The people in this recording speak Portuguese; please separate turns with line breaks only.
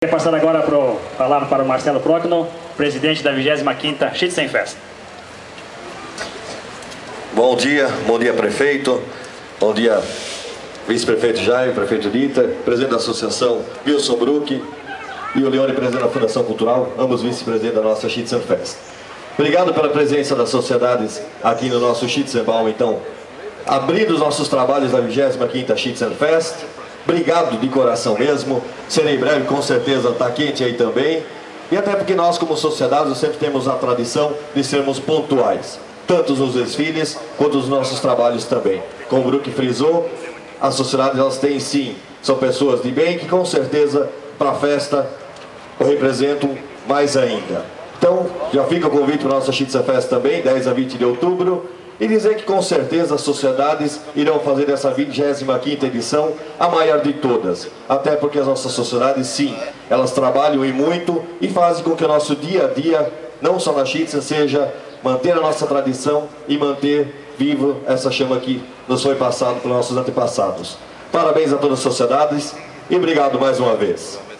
Vou passar agora a palavra para o Marcelo Procno, presidente da 25ª Schützenfest.
Bom dia prefeito, bom dia vice-prefeito Jair, prefeito Dieter, presidente da associação Wilson Bruck e o Leone, presidente da Fundação Cultural, ambos vice-presidentes da nossa Schützenfest. Obrigado pela presença das sociedades aqui no nosso Schützenbaum, então, abrindo os nossos trabalhos da 25ª Schützenfest. Obrigado de coração mesmo, serei breve, com certeza está quente aí também, e até porque nós como sociedade sempre temos a tradição de sermos pontuais, tanto nos desfiles quanto nos nossos trabalhos também. Como o Bruck frisou, as sociedades elas têm sim, são pessoas de bem que com certeza para a festa o representam mais ainda. Então já fica o convite para a nossa Schützenfest também, 10 a 20 de outubro, e dizer que com certeza as sociedades irão fazer dessa 25ª edição a maior de todas, até porque as nossas sociedades sim, elas trabalham e muito e fazem com que o nosso dia a dia, não só na Schützen, seja manter a nossa tradição e manter vivo essa chama que nos foi passada pelos nossos antepassados. Parabéns a todas as sociedades e obrigado mais uma vez.